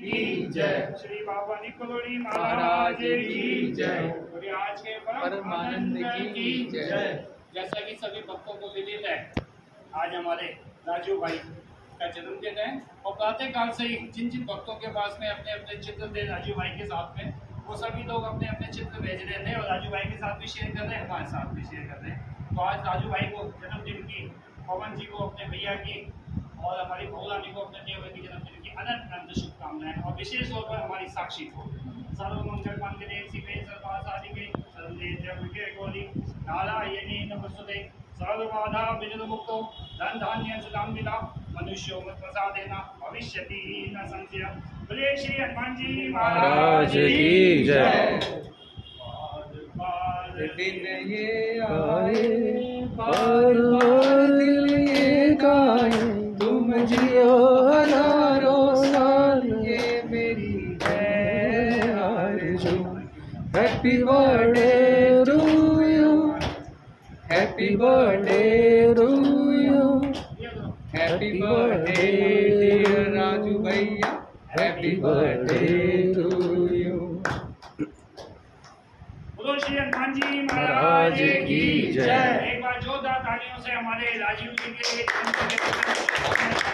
की जय। श्री बाबा निकोलोड़ी महाराज की जय। और आज के परमानंद की जय। जैसा कि सभी भक्तों को विदित है, आज हमारे राजू भाई का जन्मदिन है और प्रातः काल से ही जिन जिन भक्तों के पास में अपने अपने चित्र थे राजू भाई के साथ में, वो सभी लोग अपने अपने चित्र भेज रहे थे और राजू भाई के साथ भी शेयर कर रहे हैं, हमारे साथ भी शेयर कर रहे हैं। तो आज राजू भाई को जन्मदिन की, पवन जी को अपने भैया की और हमारी भोलानी को अपने देव की जन्मदिन की अनंत अनंत शुभकामनाएं। और विशेष तौर पर हमारी साक्षी को सर्वमंगल मंगले शिवे सर्वासाधिके शरण्ये त्र्यंबके गौरी नारायणी नमोस्तुते सर्वबाधा विनिर्मुक्तो धन धान्य सुदाम मिला मनुष्यो मत प्रसादेना भविष्यति न संशय। बोले श्री हनुमान जी महाराज की जय। दिन ये आए बार बार दिल ये गाए, तुम जियो हजारों साल ये मेरी है आरज़ू। Happy birthday to you, happy birthday to you, happy birthday dear Raju भैया, हैप्पी बर्थडे टू यू। बोलो श्री हनुमान जी महाराज की जय। एक बार जोरदार तालियों से हमारे राजीव जी के लिए